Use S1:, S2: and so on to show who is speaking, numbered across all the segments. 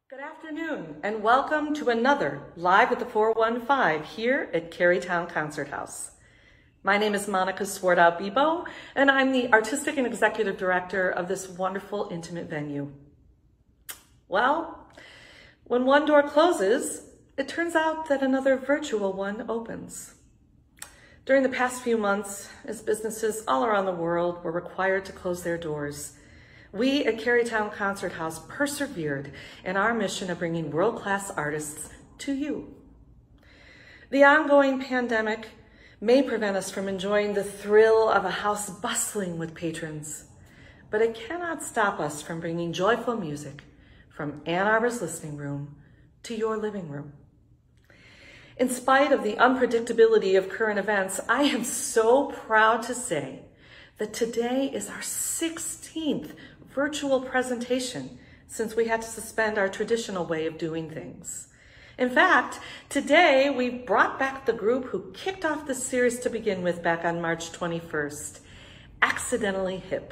S1: Good afternoon and welcome to another Live at the 415 here at Kerrytown Concert House. My name is Monica Swartout-Bibo and I'm the Artistic and Executive Director of this wonderful intimate venue. Well, when one door closes, it turns out that another virtual one opens. During the past few months, as businesses all around the world were required to close their doors, we at Kerrytown Concert House persevered in our mission of bringing world-class artists to you. The ongoing pandemic may prevent us from enjoying the thrill of a house bustling with patrons, but it cannot stop us from bringing joyful music from Ann Arbor's listening room to your living room. In spite of the unpredictability of current events, I am so proud to say that today is our 16th virtual presentation since we had to suspend our traditional way of doing things. In fact, today we brought back the group who kicked off the series to begin with back on March 21st, Accidentally Hip.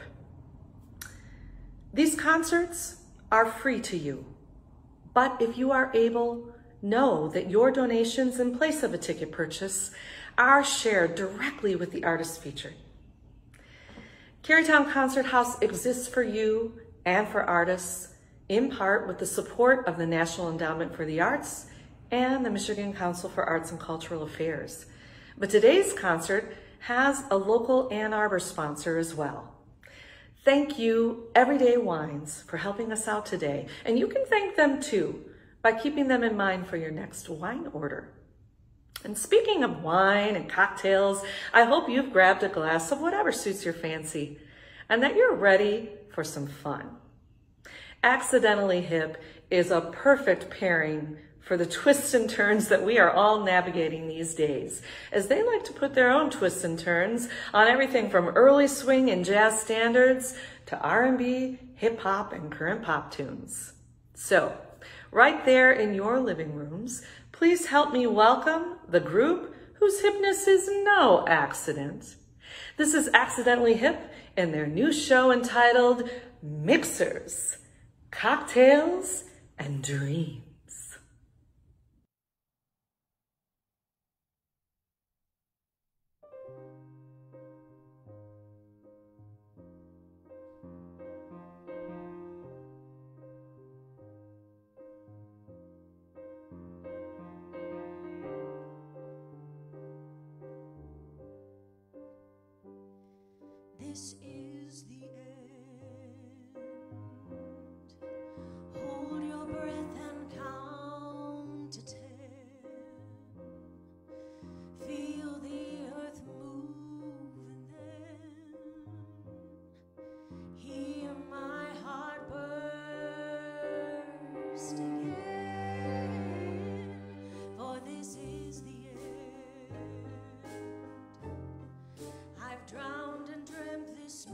S1: These concerts are free to you, but if you are able, know that your donations in place of a ticket purchase are shared directly with the artists featured. Kerrytown Concert House exists for you and for artists, in part with the support of the National Endowment for the Arts and the Michigan Council for Arts and Cultural Affairs. But today's concert has a local Ann Arbor sponsor as well. Thank you, Everyday Wines, for helping us out today. And you can thank them too by keeping them in mind for your next wine order. And speaking of wine and cocktails, I hope you've grabbed a glass of whatever suits your fancy and that you're ready for some fun. Accidentally Hip is a perfect pairing for the twists and turns that we are all navigating these days, as they like to put their own twists and turns on everything from early swing and jazz standards to R&B, hip hop, and current pop tunes. So, right there in your living rooms, please help me welcome the group whose hipness is no accident. This is Accidentally Hip and their new show entitled Mixers, Cocktails, and Dreams.
S2: This is the end. Hold your breath and count to 10. Feel the earth move and then hear my heart burst again. For this is the end. I've drowned and dreamt this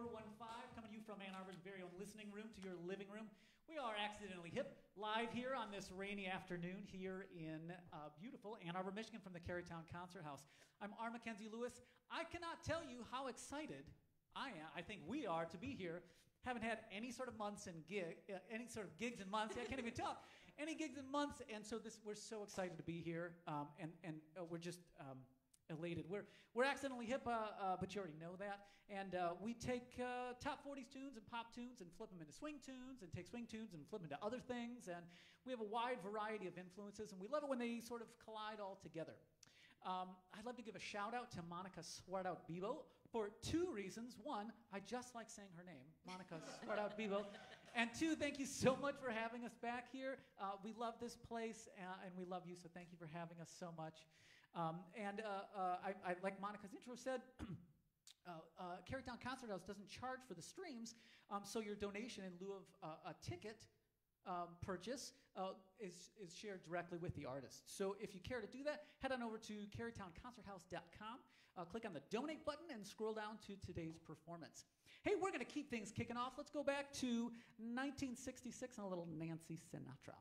S3: 415, coming to you from Ann Arbor's very own listening room to your living room. We are Accidentally Hip, live here on this rainy afternoon here in beautiful Ann Arbor, Michigan from the Kerrytown Concert House. I'm MacKenzie Lewis. I cannot tell you how excited I think we are to be here. Haven't had any sort of any sort of gigs in months. I can't even talk. Any gigs in months, and so we're so excited to be here, and we're just elated. We're Accidentally Hip, but you already know that. And we take top 40s tunes and pop tunes and flip them into swing tunes, and take swing tunes and flip them into other things. And we have a wide variety of influences, and we love it when they sort of collide all together. I'd love to give a shout out to Monica Swartout-Bebo for two reasons. One, I just like saying her name, Monica Swartout-Bebo. And two, thank you so much for having us back here. We love this place, and we love you, so thank you for having us so much. I like Monica's intro said, Kerrytown Concert House doesn't charge for the streams, so your donation in lieu of a ticket purchase is shared directly with the artist. So if you care to do that, head on over to kerrytownconcerthouse.com, click on the donate button, and scroll down to today's performance. Hey, we're going to keep things kicking off. Let's go back to 1966 and a little Nancy Sinatra.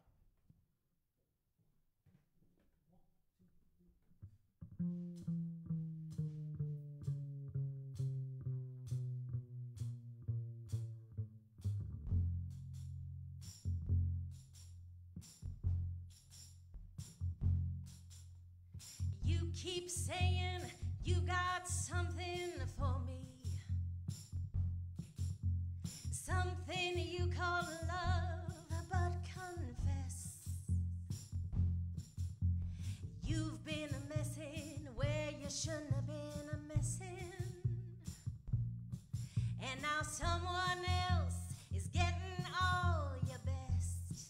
S2: You keep saying you got something for me, something you call love, but confess you've been messing where you shouldn't have been messing, and now someone else is getting all your best.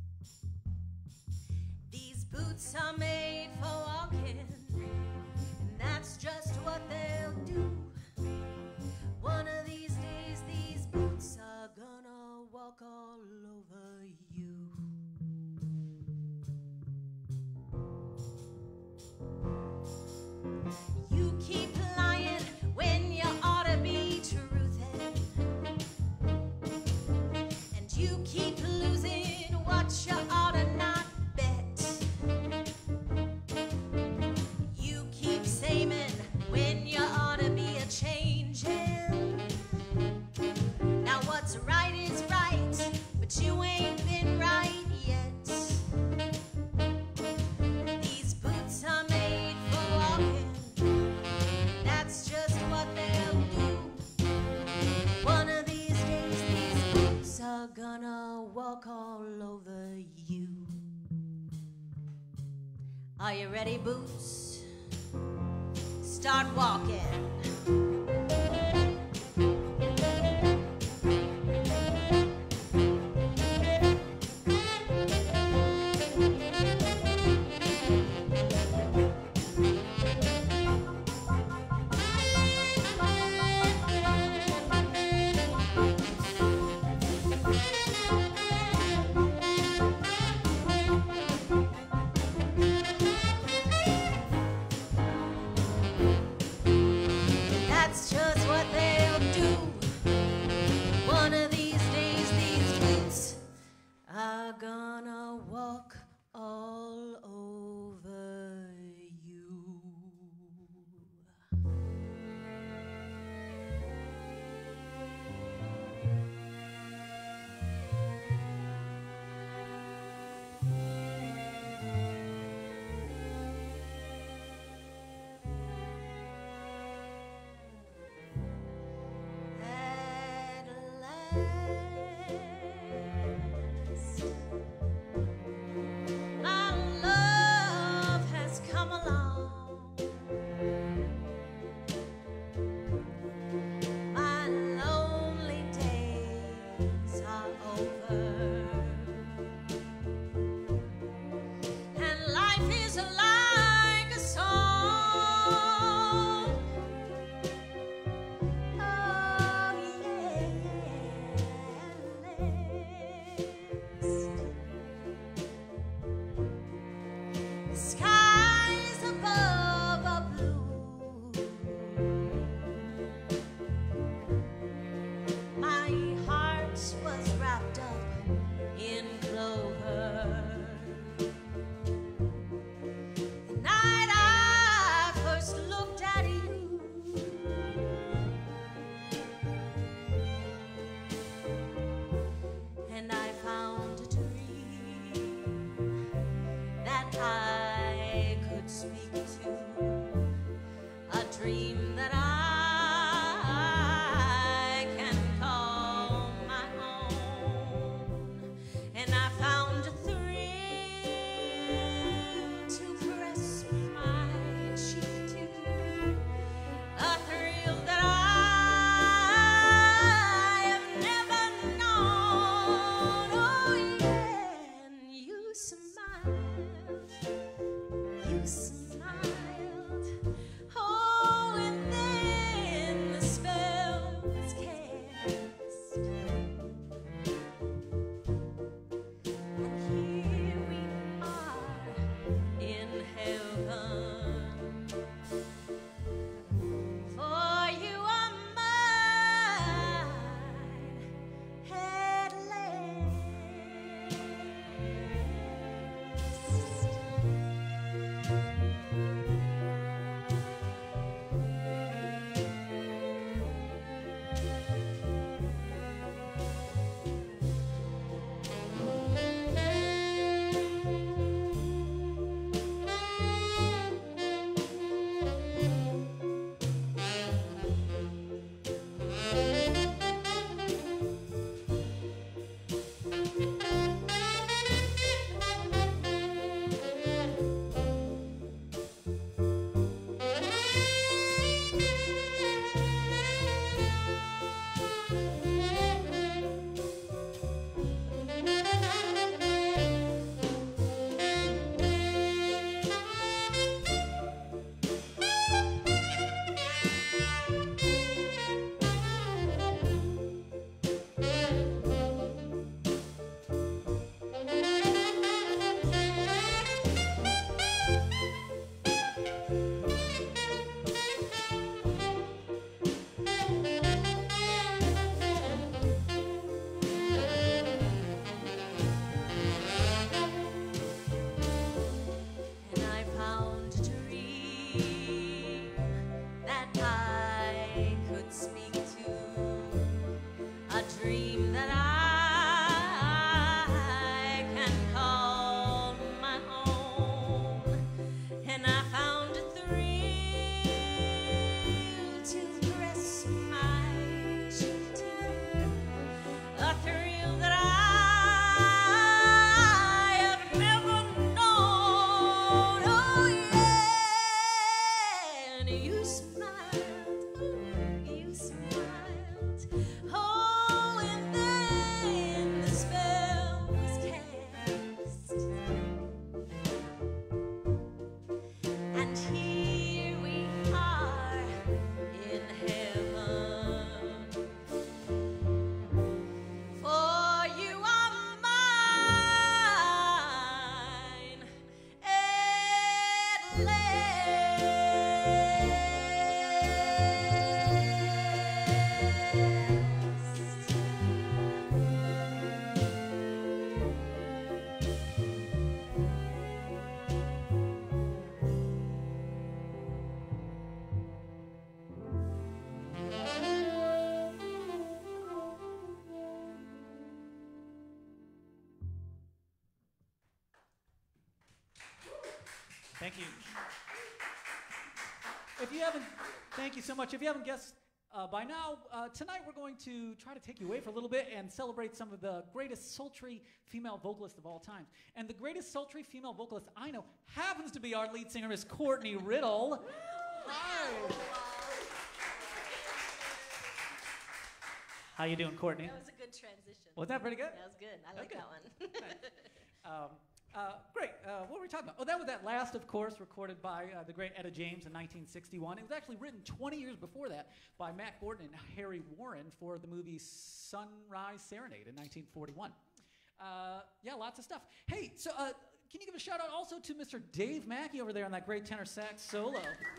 S2: These boots are made for walking, and that's just what they'll do. One of these days, these boots are gonna walk all over you. You keep lying when you ought to be truthin', and you keep losing what you ought to not bet. You keep saying when you ought to be a changin'. Now what's right is right, but you ain't been right yet. These boots are made for walking, that's just what they'll do. One of these days, these boots are gonna walk all over you. Are you ready, boots? Start walking.
S3: Thank you. If you haven't, thank you so much. If you haven't guessed by now, tonight we're going to try to take you away for a little bit and celebrate some of the greatest sultry female vocalists of all time. And the greatest sultry female vocalist I know happens to be our lead singer, Miss Courtney Riddle. Hi. How you doing, Courtney?
S2: That was a good transition.
S3: Was that pretty good?
S2: That was good. I like
S3: Okay.
S2: that one.
S3: Great. What were we talking about? Oh, that was that last, of course, recorded by the great Etta James in 1961. It was actually written 20 years before that by Matt Gordon and Harry Warren for the movie Sunrise Serenade in 1941. Yeah, lots of stuff. Hey, so can you give a shout out also to Mr. Dave Mackey over there on that great tenor sax solo?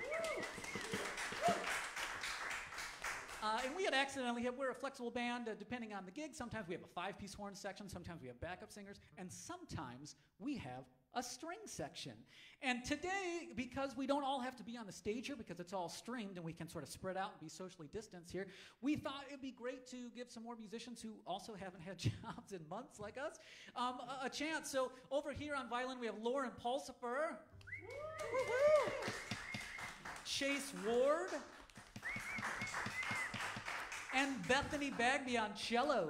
S3: And we had Accidentally Hip. We're a flexible band depending on the gig. Sometimes we have a 5-piece horn section. Sometimes we have backup singers. And sometimes we have a string section. And today, because we don't all have to be on the stage here because it's all streamed and we can sort of spread out and be socially distanced here, we thought it'd be great to give some more musicians who also haven't had jobs in months like us a chance. So over here on violin, we have Lauren Pulsifer, Chase Ward, and Bethany Bagby on cello.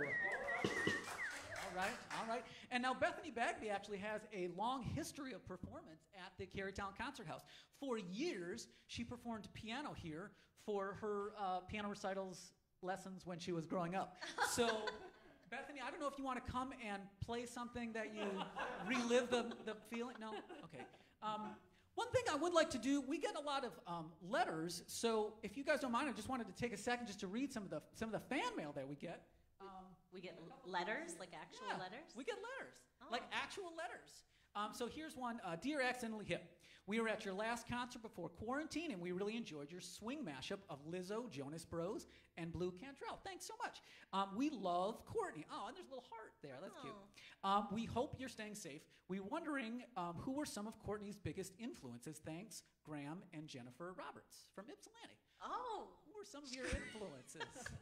S3: All right. And now Bethany Bagby actually has a long history of performance at the Kerrytown Concert House. For years, she performed piano here for her piano recitals lessons when she was growing up. So, Bethany, I don't know if you want to come and play something that you relive the feeling. No? Okay. One thing I would like to do, we get a lot of letters, so if you guys don't mind, I just wanted to take a second just to read some of the fan mail that we get.
S2: We get letters, like actual letters?
S3: We get letters,
S2: Oh.
S3: like actual letters. So here's one. Dear Accidentally Hip, we were at your last concert before quarantine, and we really enjoyed your swing mashup of Lizzo, Jonas Bros, and Blue Cantrell. Thanks so much. We love Courtney. Oh, and there's a little heart there. That's cute. We hope you're staying safe. We're wondering who were some of Courtney's biggest influences. Thanks, Graham and Jennifer Roberts from Ypsilanti.
S2: Oh.
S3: Who were some of your influences?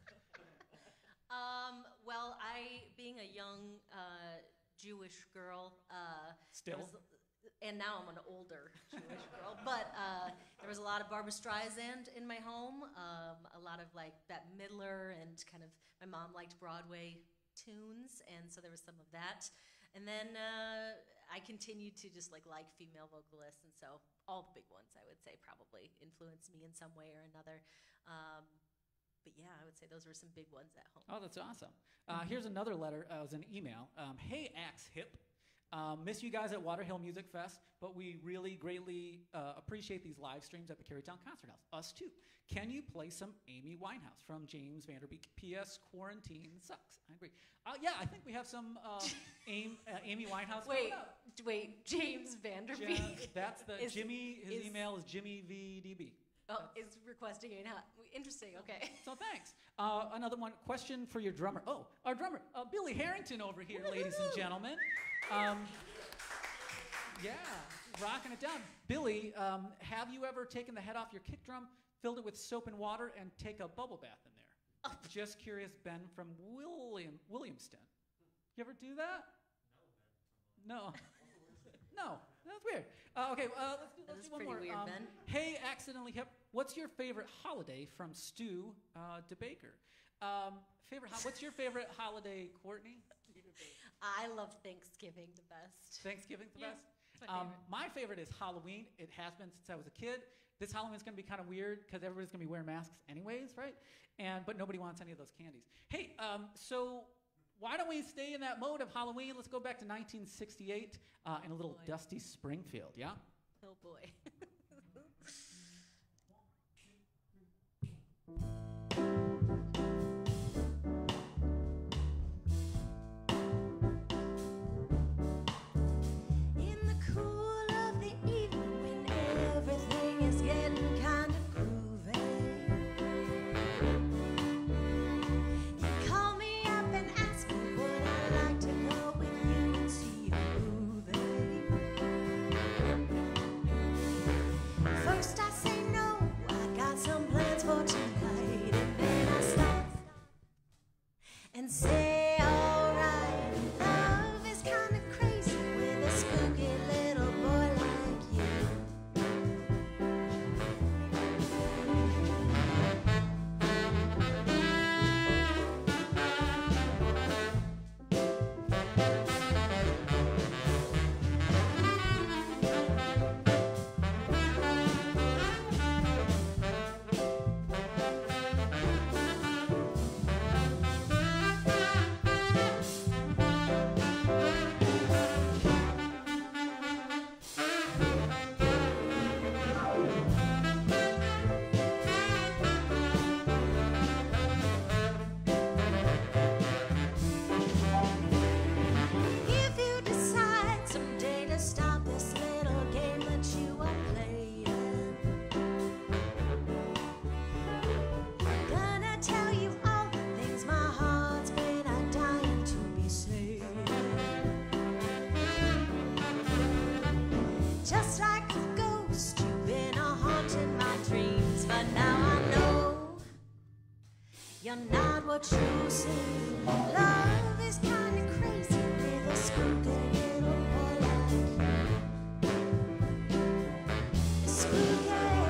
S2: Well, being a young Jewish girl,
S3: Still?
S2: And now I'm an older Jewish girl, but there was a lot of Barbra Streisand in my home, a lot of like Bette Midler, and kind of my mom liked Broadway tunes, and so there was some of that. And then I continued to just like female vocalists, and so all the big ones I would say probably influenced me in some way or another. But yeah, I would say those were some big ones at home.
S3: Oh, that's awesome. Here's another letter. It was an email. Hey, Axe Hip. Miss you guys at Waterhill Music Fest, but we really greatly appreciate these live streams at the Kerrytown Concert House. Us too. Can you play some Amy Winehouse from James Vanderbeek? P.S. Quarantine sucks. I agree. Yeah, I think we have some Amy Winehouse.
S2: Wait, James Vanderbeek?
S3: That's Jimmy. His email is Jimmy VDB.
S2: Oh, is requesting it. Interesting, okay.
S3: So thanks. Another one, question for your drummer. Oh, our drummer, Billy Harrington over here, ladies and gentlemen. Yeah, rocking it down. Billy, have you ever taken the head off your kick drum, filled it with soap and water, and take a bubble bath in there? Oh. Just curious, Ben from Williamston. You ever do that? No. No, that's weird. Okay, let's do one more.
S2: Weird, Ben.
S3: Hey, Accidentally Hip, what's your favorite holiday from Stu DeBaker? What's your favorite holiday, Courtney?
S2: I love Thanksgiving the best.
S3: Thanksgiving the best?
S2: My
S3: My
S2: favorite.
S3: favorite is Halloween. It has been since I was a kid. This Halloween's going to be kind of weird because everybody's going to be wearing masks anyways, right? But nobody wants any of those candies. Hey, so why don't we stay in that mode of Halloween? Let's go back to 1968 in a little dusty Springfield, yeah?
S2: Oh boy. In the cool of the evening when everything is getting kind of groovy, you call me up and ask me would I like to go with you and see a movie. First I say no, I got some plans for tonight, and then I start you're not what you seem. Love is kind of crazy with a spooky little boy like you. Spooky,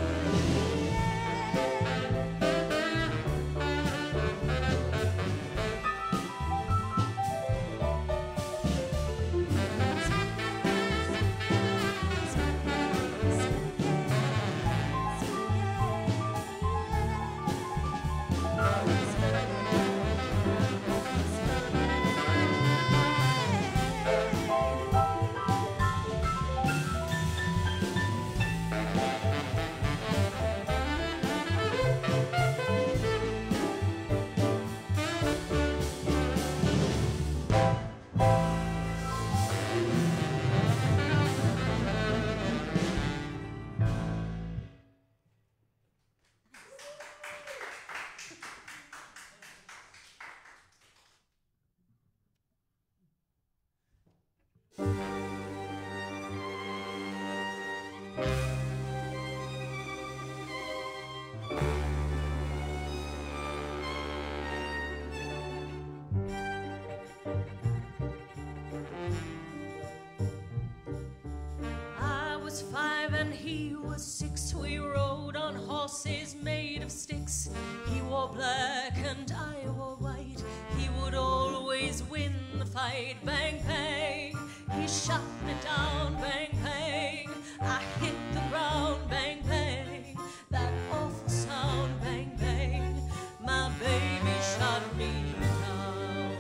S2: I was 5 and he was 6. We rode on horses made of sticks. He wore black and I wore white. He would always win the fight. Bang, bang, he shot me down. Bang, bang, I hit the ground. Bang, bang, that awful sound. Bang, bang, my baby shot me down.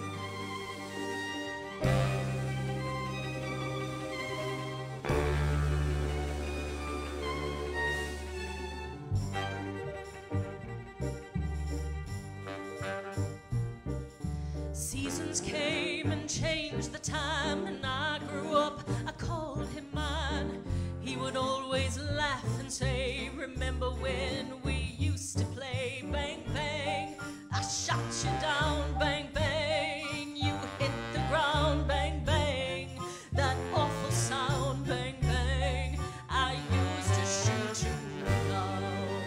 S2: Seasons came and changed the time, and I grew up, I called him mine. He would always laugh and say, remember when we used to play? Bang, bang, I shot you down. Bang, bang, you hit the ground. Bang, bang, that awful sound. Bang, bang, I used to shoot you down.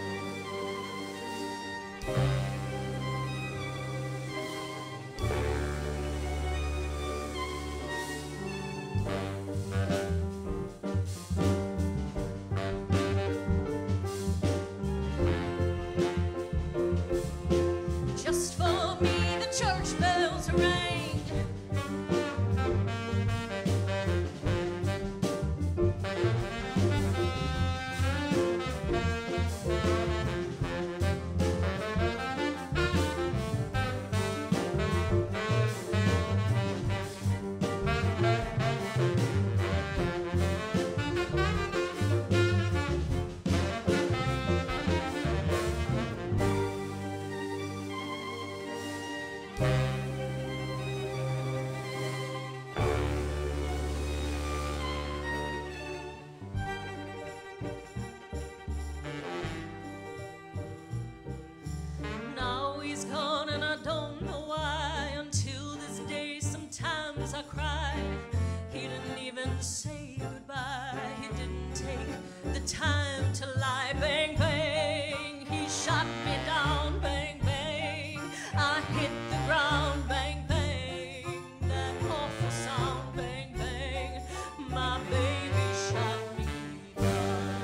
S2: Just for me, the church bells rang. Now he's gone and I don't know why. Until this day sometimes I cry. He didn't even say goodbye. He didn't take the time to lie. Bang, bang, he shot me down. Bang, bang, I hit the ground. Bang, bang, that awful sound. Bang, bang, my baby shot me down.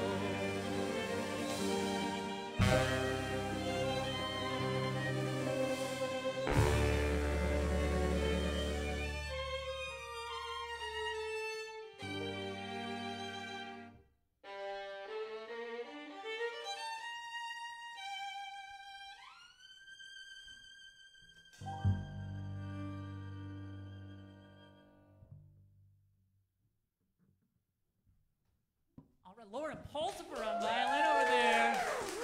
S3: All right, Lauren Pulsifer on violin over there.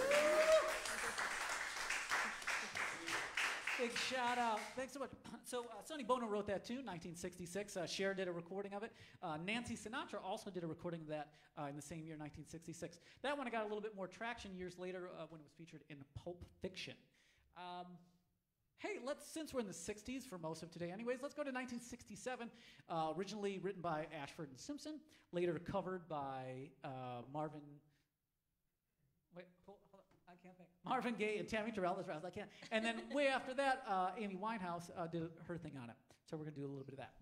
S3: Big shout out. Thanks so much. So Sonny Bono wrote that tune, 1966. Cher did a recording of it. Nancy Sinatra also did a recording of that in the same year, 1966. That one got a little bit more traction years later when it was featured in Pulp Fiction. Hey, since we're in the 60s for most of today anyways, let's go to 1967. Originally written by Ashford and Simpson, later covered by Marvin. Wait, hold on. I can't think. Marvin Gaye and Tammy Terrell, that's right, I can't. And then way after that, Amy Winehouse did her thing on it. So we're going to do a little bit of that.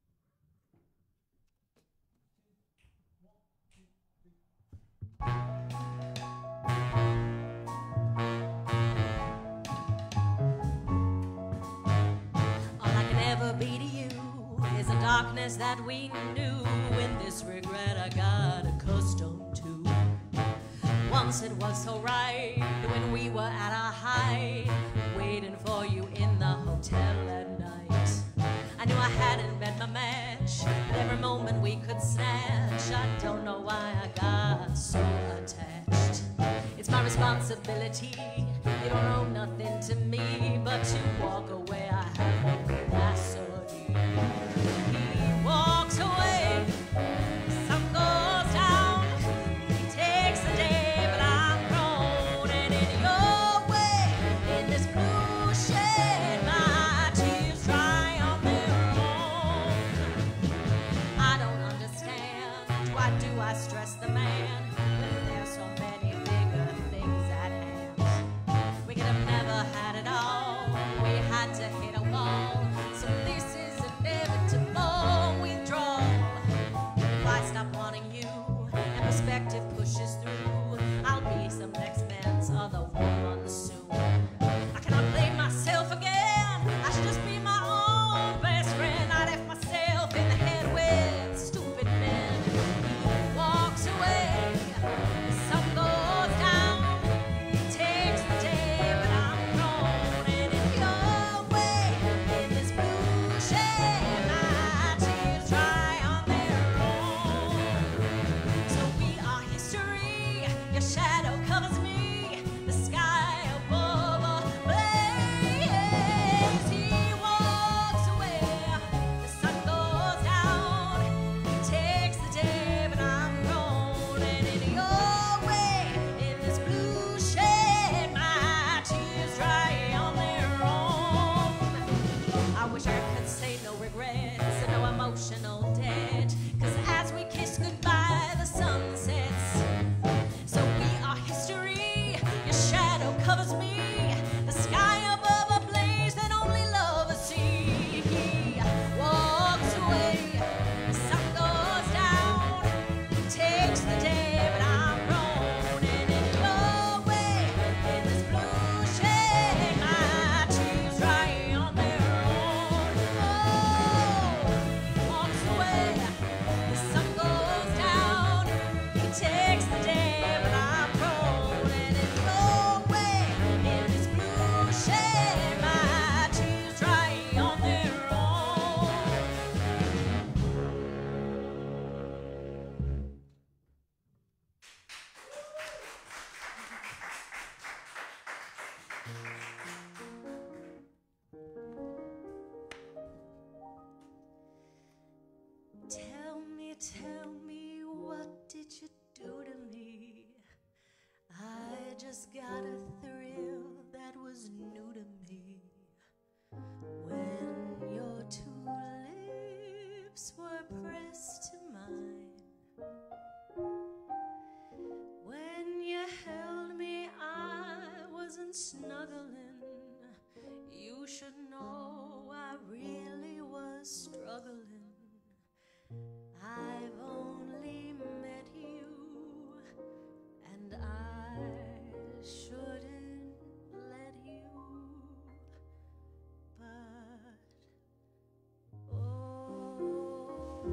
S2: All I can ever be to you is a darkness that we knew. In this regret I got accustomed to. Once it was so right when we were at our height, waiting for you in the hotel at night. I knew I hadn't met my match, but every moment we could snatch. I don't know why I got so attached. It's my responsibility. You don't owe nothing to me, but to walk away I have no capacity. He walks away, the sun goes down, he takes the day, but I'm grown. And in your way, in this blue shade, my tears dry on their own. I don't understand, why do I stress the man when there's so many bigger things at hand? We could have never had it all, we had to hit a wall. So this is inevitable withdrawal. If I stop wanting you and perspective pushes through, I'll be some next man's other woman soon. I cannot blame myself again, I should just be my own best friend. I left myself in the head with stupid men. He walks away, the sun goes down, he takes the day, but I'm grown. And in your way, in this blue shade, my tears dry on their own. So we are history, your shadow covers me, the sky above ablaze. He walks away, the sun goes down, he takes the day, but I'm grown. And in your way, in this blue shade, my tears dry on their own. I wish I could say no regrets and no emotional debt, 'cause as we kiss goodbye, the sun sets. So we are history, your shadow covers me, the sky above ablaze that only lovers see. He walks away, the sun goes down, he takes the day, but I'm grown. And in your way, in this blue shade, my tears dry on their own. Oh, he walks away, the sun goes down, he takes the day, but I'm grown. And in your way, in this blue shade, my tears dry on their own. Tell me, what did you do to me? I just got a thrill that was new to me. When your two lips were pressed to mine, when you held me, I wasn't snuggling. You should know I really was struggling. I've only met you, and I shouldn't let you. But oh,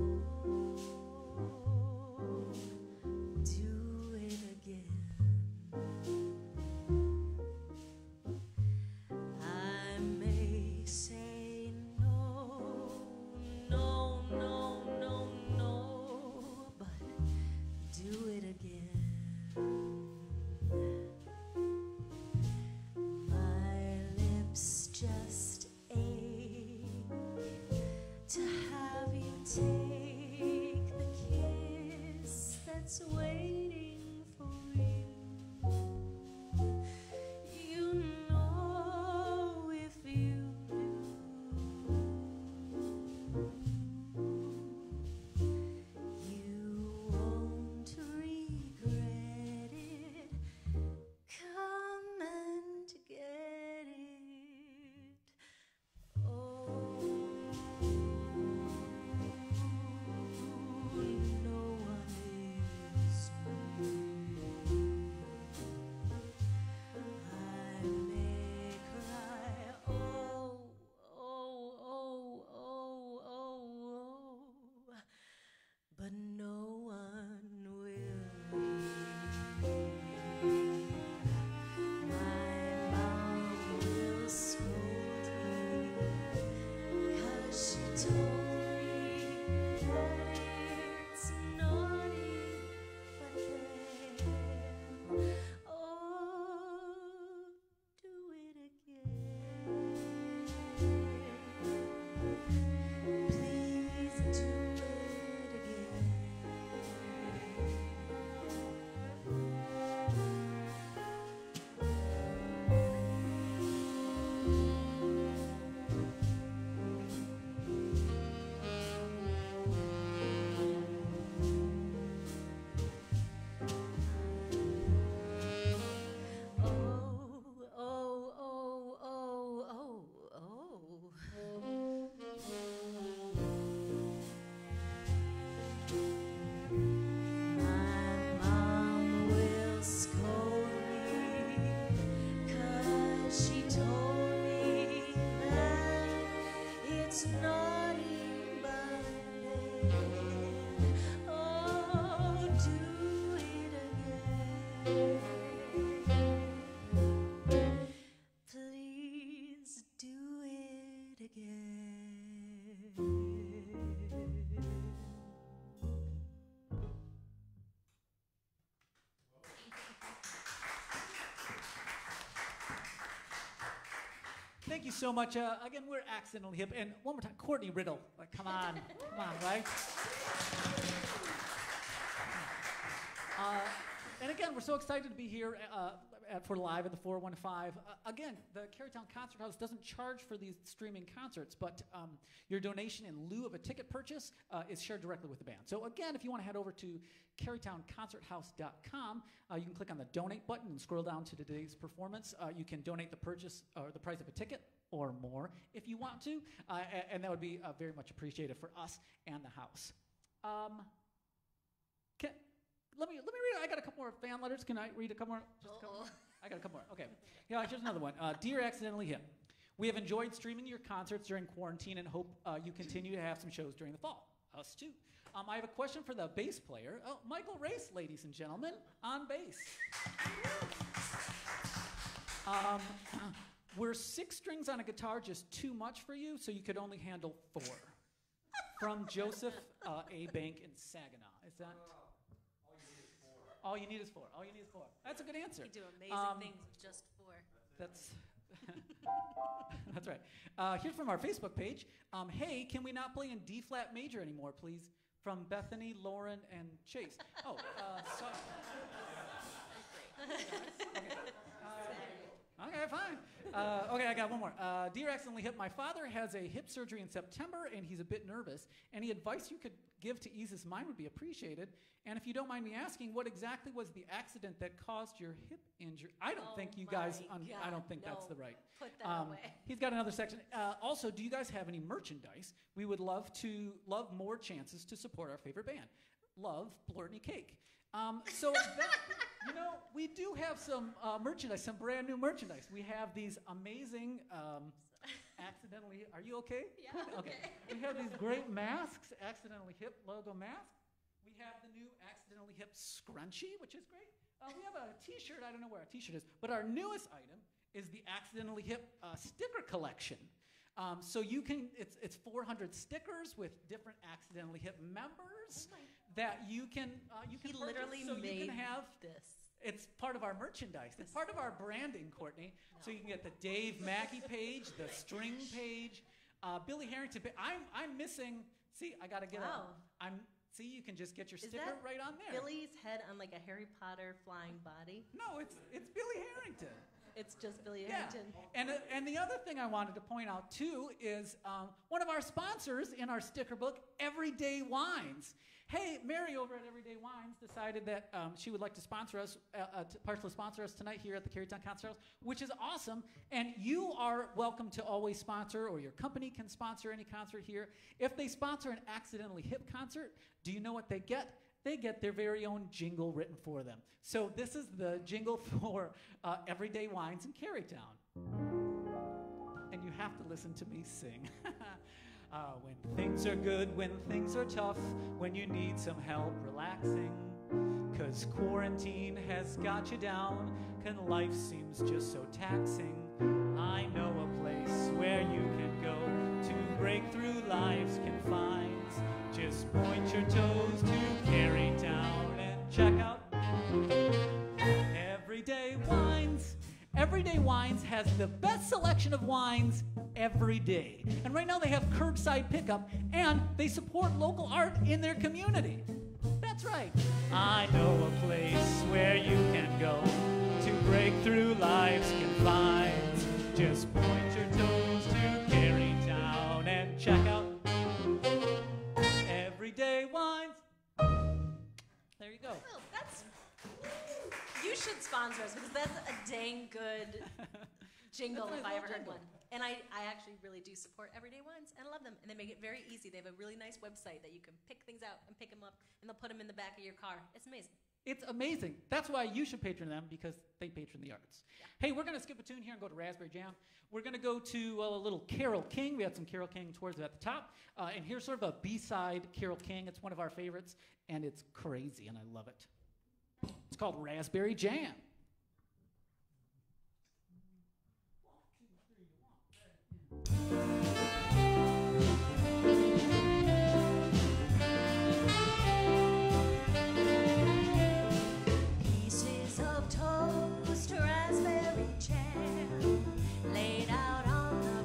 S2: do it again. I may say no, no, no, no, no, but do it again. My lips just ache to have you take the kiss that's waiting for you. You know if you do, you won't regret it. Come
S3: thank you so much. Again, we're Accidentally Hip. And one more time, Courtney Riddle. Like, come on, right? And again, we're so excited to be here for Live at the 415. Again, the Kerrytown Concert House doesn't charge for these streaming concerts, but your donation in lieu of a ticket purchase is shared directly with the band. So again, if you want to head over to kerrytownconcerthouse.com, you can click on the donate button and scroll down to today's performance. You can donate the purchase or the price of a ticket or more if you want to, and that would be very much appreciated for us and the house. Let me read. I got a couple more fan letters. Can I read a couple more? Just a couple more? I got a couple more. Okay. Yeah, here's another one. Dear Accidentally Hip, we have enjoyed streaming your concerts during quarantine and hope you continue to have some shows during the fall. Us too. I have a question for the bass player. Oh, Michael Rais, ladies and gentlemen, on bass. Were 6 strings on a guitar just too much for you, so you could only handle 4? From Joseph A. Bank in Saginaw. Is that? All you need is 4. All you need is 4. That's a good answer.
S2: You do amazing things with just 4.
S3: That's that's right. Here's from our Facebook page. Hey, can we not play in D flat major anymore, please? From Bethany, Lauren, and Chase. Oh, sorry. Okay, fine. Okay, I got one more. Dear Accidentally Hip, my father has a hip surgery in September, and he's a bit nervous. Any advice you could give to ease his mind would be appreciated. And if you don't mind me asking, what exactly was the accident that caused your hip injury? I don't think you guys, I don't think that's the right.
S2: Put that away.
S3: He's got another section. Also, do you guys have any merchandise? We would love more chances to support our favorite band. Love, Courtney Cake. So that, we do have some merchandise, some brand new merchandise. We have these amazing, Accidentally, are you okay?
S2: Yeah,
S3: okay. We have these great masks, Accidentally Hip logo mask. We have the new Accidentally Hip scrunchie, which is great. We have a t-shirt, I don't know where our t-shirt is, but our newest item is the Accidentally Hip sticker collection. So you can, it's 400 stickers with different Accidentally Hip members that you can
S2: He
S3: purchase,
S2: literally
S3: so
S2: made
S3: you can have
S2: this.
S3: It's part of our merchandise. It's part of our branding, Courtney. No. So you can get the Dave Mackey page, the string page, Billy Harrington page. I'm missing. See, I got to get out. See, you can just get your sticker right on there.
S2: Billy's head on like a Harry Potter flying body?
S3: No, it's Billy Harrington.
S2: It's just Billy Harrington.
S3: And the other thing I wanted to point out too is one of our sponsors in our sticker book, Everyday Wines. Hey, Mary over at Everyday Wines decided that she would like to sponsor us, partially sponsor us tonight here at the Kerrytown Concert House, which is awesome. And you are welcome to always sponsor, or your company can sponsor any concert here. If they sponsor an Accidentally Hip concert, do you know what they get? They get their very own jingle written for them. So this is the jingle for Everyday Wines in Kerrytown. And you have to listen to me sing. When things are good, when things are tough, when you need some help relaxing, 'cause quarantine has got you down, and life seems just so taxing. I know a place where you can go to break through life's confines. Just point your toes to Kerrytown and check out Everyday Wines. Everyday Wines has the best selection of wines every day. And right now they have curbside pickup, and they support local art in their community. That's right. I know a place where you can go to break through life's confines. Just point your toes to Kerrytown and check out Everyday Wines. There you go.
S2: Oh, you should sponsor us, because that's a dang good jingle if I ever heard one. And I actually really do support Everyday Wines, and I love them. And they make it very easy. They have a really nice website that you can pick things out and pick them up, and they'll put them in the back of your car. It's amazing.
S3: It's amazing. That's why you should patron them, because they patron the arts. Yeah. Hey, we're going to skip a tune here and go to Raspberry Jam. We're going to go to a little Carole King. We had some Carole King towards at the top. And here's sort of a B-side Carole King. It's one of our favorites, and it's crazy, and I love it. It's called Raspberry Jam.
S2: Pieces of toast, raspberry jam, laid out on the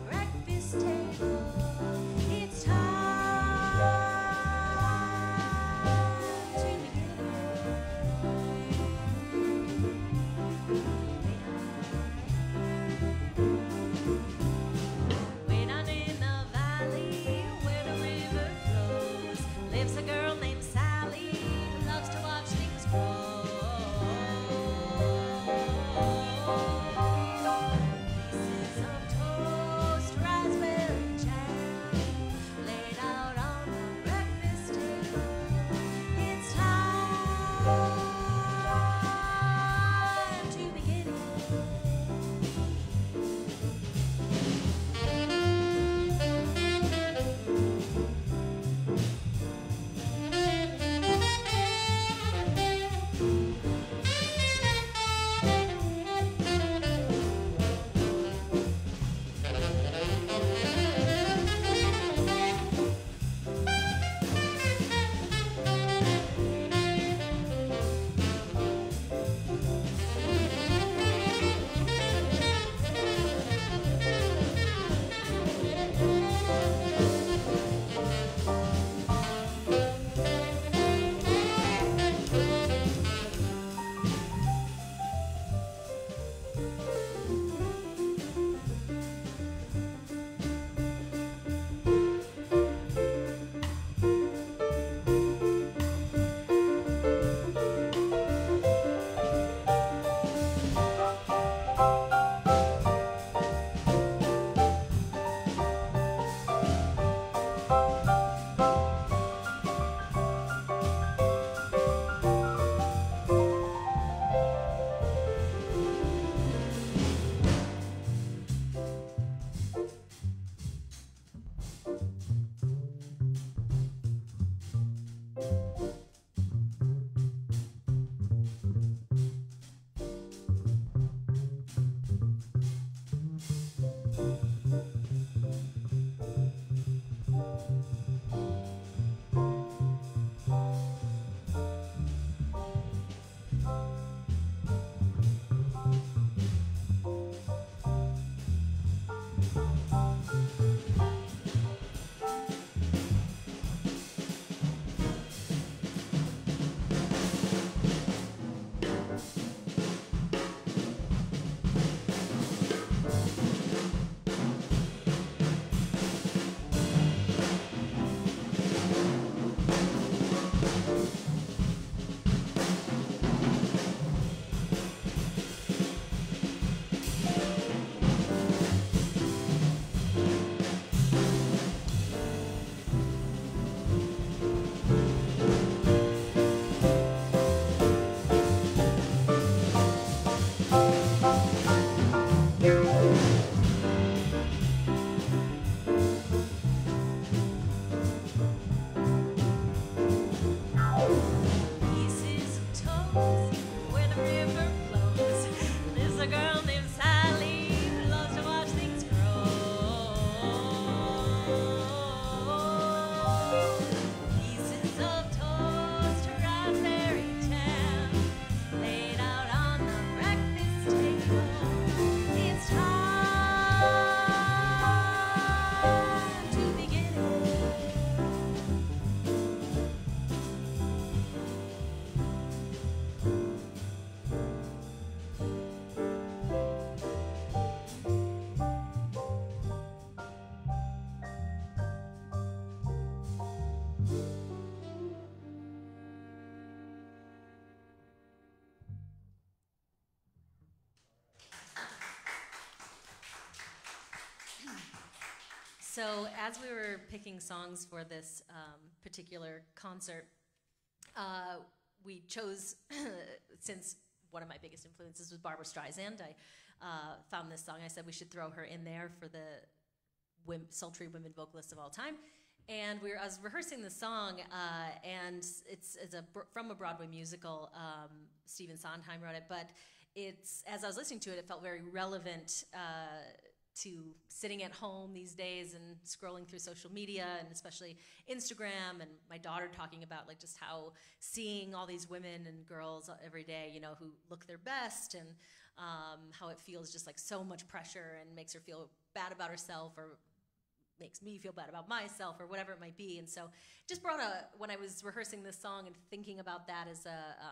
S4: So as we were picking songs for this particular concert, we chose, since one of my biggest influences was Barbra Streisand, I found this song. I said we should throw her in there for the sultry women vocalists of all time. And I was rehearsing the song, and it's from a Broadway musical. Stephen Sondheim wrote it, but as I was listening to it, it felt very relevant to sitting at home these days and scrolling through social media, and especially Instagram, and my daughter talking about like just how seeing all these women and girls every day, you know, who look their best, and how it feels just like so much pressure and makes her feel bad about herself, or makes me feel bad about myself, or whatever it might be. And so just brought when I was rehearsing this song and thinking about that as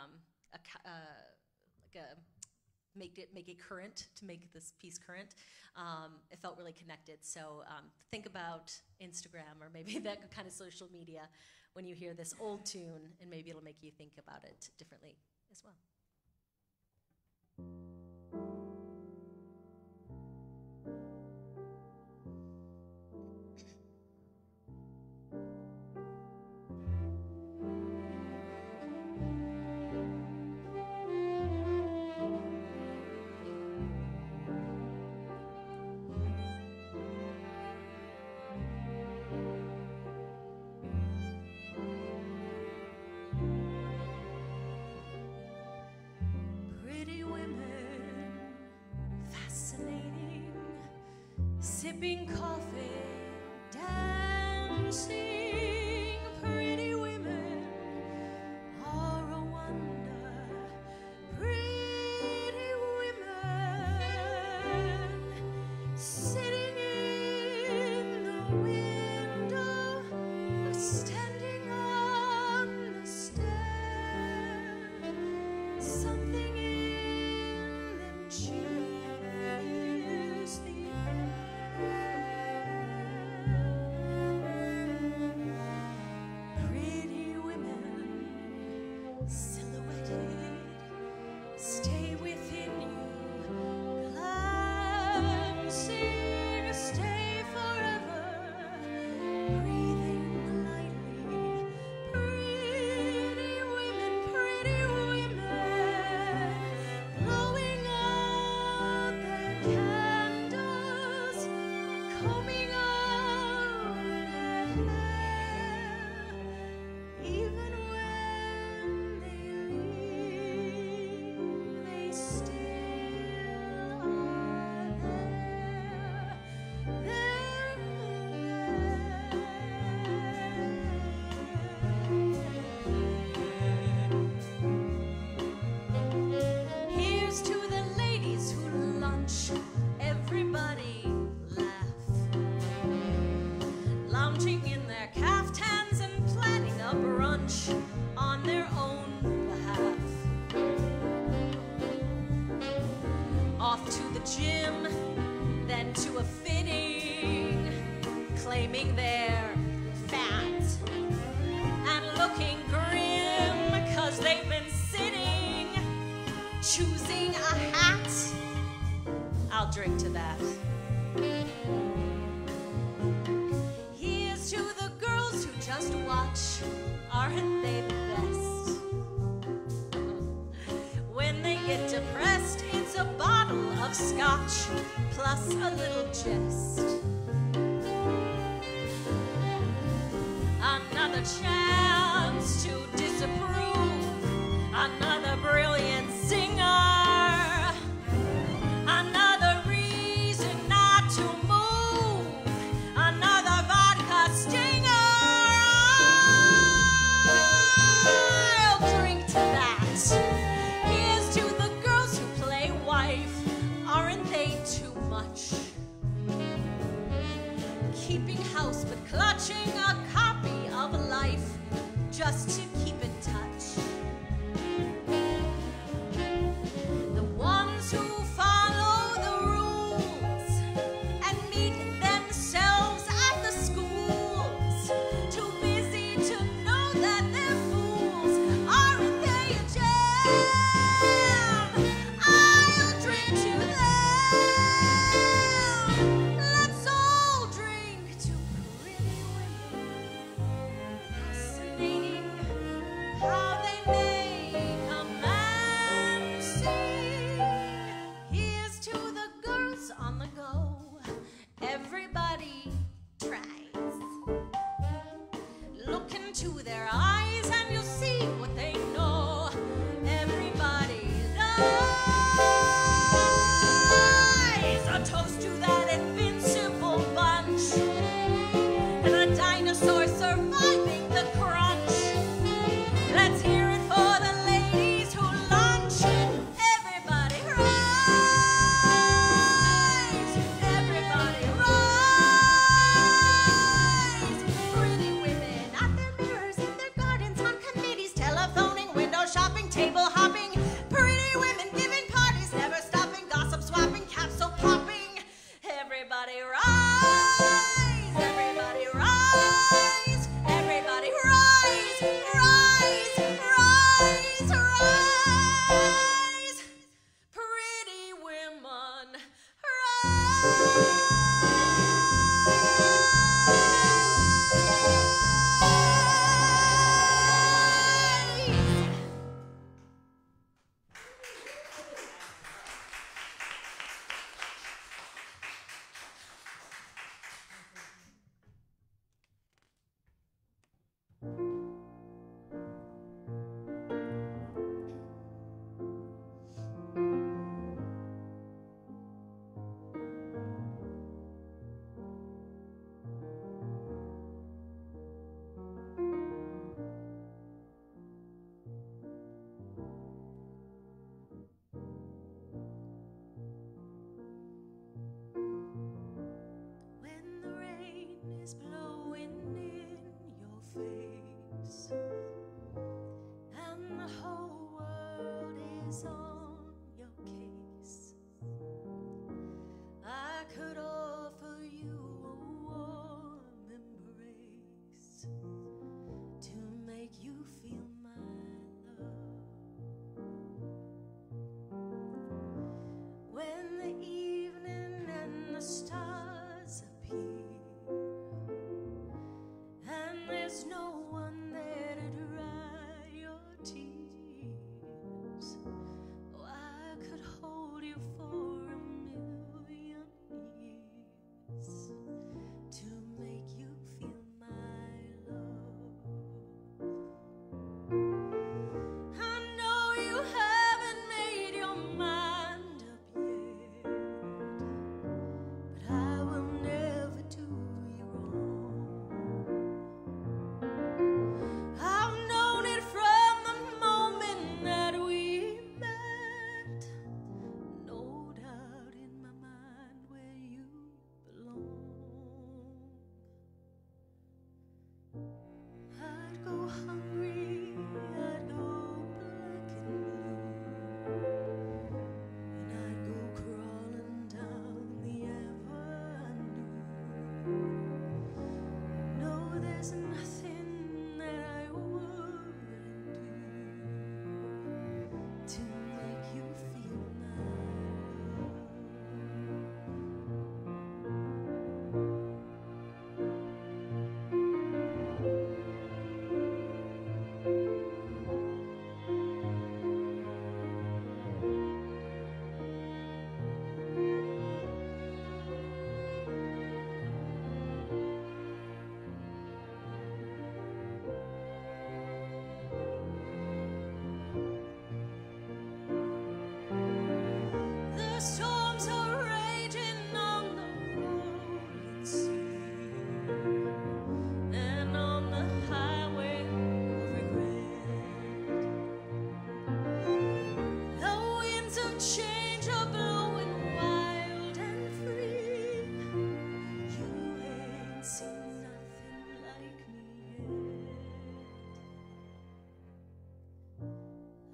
S4: make it current, to make this piece current, it felt really connected. So think about Instagram, or maybe that kind of social media, when you hear this old tune, and maybe it'll make you think about it differently as well.
S2: Sipping coffee, dancing, pretty women are a wonder. Pretty women sitting in the window, standing on the stair. Something in them cheers the pretty women silhouetted, stay within you, glancing, stay forever, breathing lightly. Pretty women, blowing out their candles, combing out their hair, even when they leave, they still are there. Here's to the ladies who lunch, everybody laugh, lounging in their caftans and planning a brunch on their own behalf. Off to the gym, then to a fitting, claiming they're fat and looking grim, 'cause they've been sitting, choosing a hat. I'll drink to that. Here's to the girls who just watch, aren't they the best? When they get depressed, it's a bottle of scotch plus a little jest. Another chance to disapprove, another brilliant singer, another reason not to move, another vodka stinger. I'll drink to that. Here's to the girls who play wife, aren't they too much? Keeping house but clutching a copy of life just to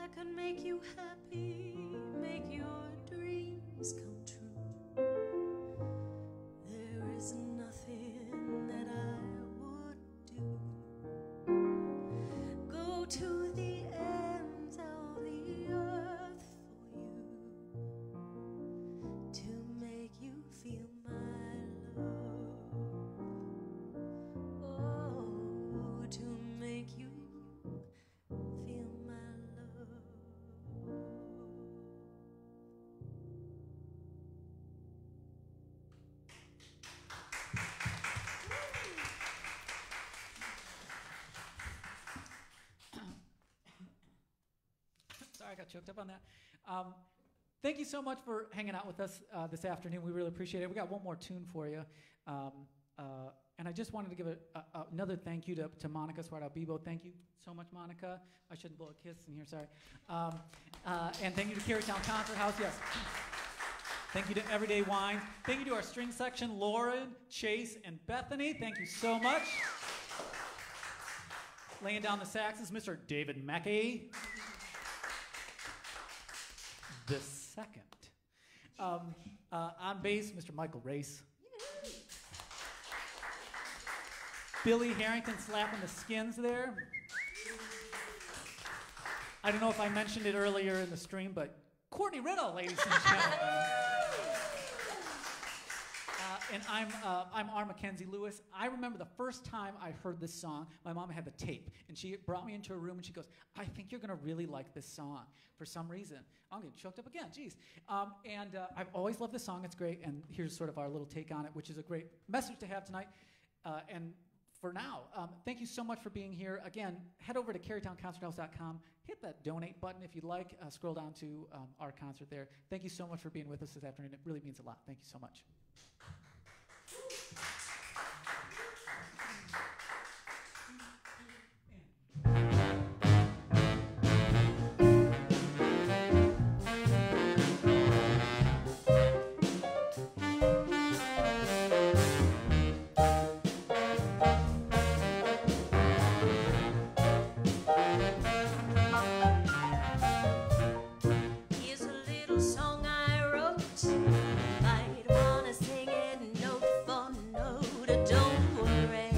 S2: could make you happy, make your dreams come true. There is nothing that I would do. Go to the ends of the earth for you, to make you feel my love. Oh, to make you feel my love.
S3: Sorry, I got choked up on that. Thank you so much for hanging out with us this afternoon. We really appreciate it. We got one more tune for you. And I just wanted to give another thank you to Monica Suardo-Bibo. Thank you so much, Monica. I shouldn't blow a kiss in here, sorry. And thank you to Kerrytown Concert House, yes. Thank you to Everyday Wine. Thank you to our string section, Lauren, Chase, and Bethany. Thank you so much. Laying down the saxes, Mr. David Mackey. The second. On bass, Mr. Michael Rais. Billy Harrington slapping the skins there. I don't know if I mentioned it earlier in the stream, but Courtney Riddle, ladies and gentlemen. And I'm MacKenzie Lewis. I remember the first time I heard this song, my mom had the tape, and she brought me into a room and she goes, I think you're gonna really like this song for some reason. I'm getting choked up again, geez. I've always loved this song, it's great, and here's sort of our little take on it, which is a great message to have tonight. And for now, thank you so much for being here. Again, head over to CerrytownConcertHouse.com, hit that donate button if you'd like, scroll down to our concert there. Thank you so much for being with us this afternoon. It really means a lot. Thank you so much.
S2: Here's a little song I wrote. Might wanna sing it note for note. Don't worry,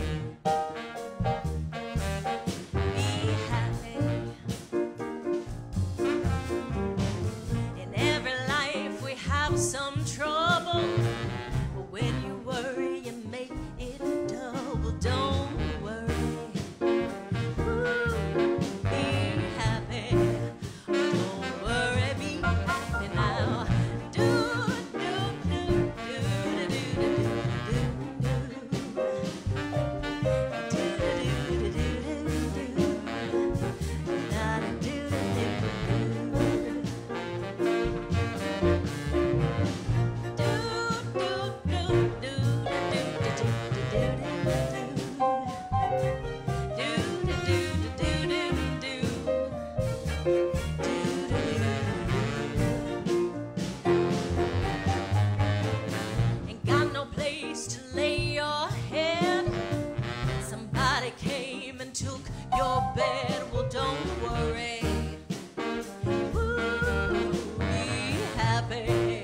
S2: be happy. In every life we have some trouble, but when you worry, you make it double. Don't worry, ooh, be happy. Don't worry, be happy now. Do, do, do, do, do, do, Ain't got no place to lay your head. Somebody came and took your bed. Well, don't worry. Ooh, be happy.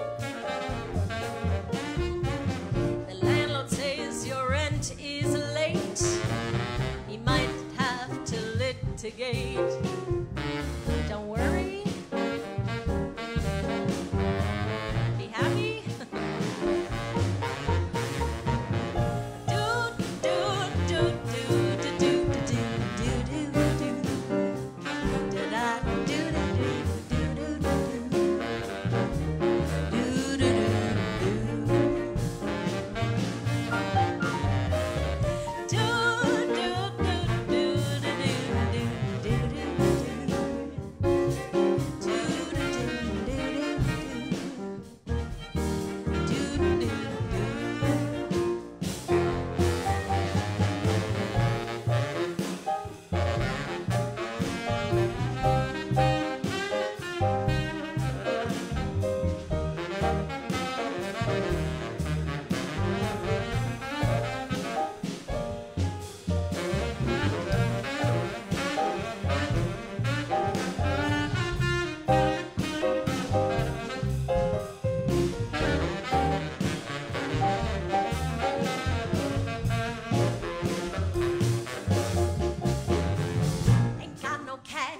S2: The landlord says your rent is late. He might have to litigate. Don't worry. Be happy. Do, do, do, do, do, do, do, do, do, do. Da, da, do, do, do, do, do, do. Do, do, do, do. Do, do, do, do, do, do, do, do, do.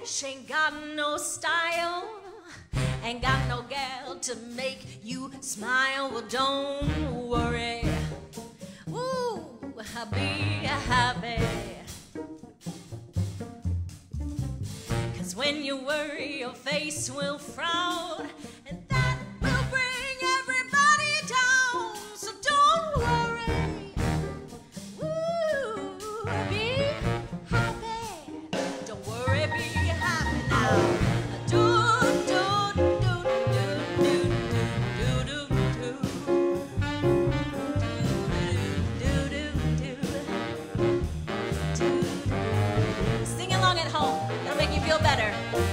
S4: flash, ain't got no style, ain't got no gal to make you smile. Well, don't worry, ooh, be happy. 'Cause when you worry, your face will frown, and that will bring everybody down. So don't worry, ooh, be happy. Don't worry, be happy now. Do, do, do, do, do, do, do, do, do, do, do. Sing along at home. It'll make you feel better.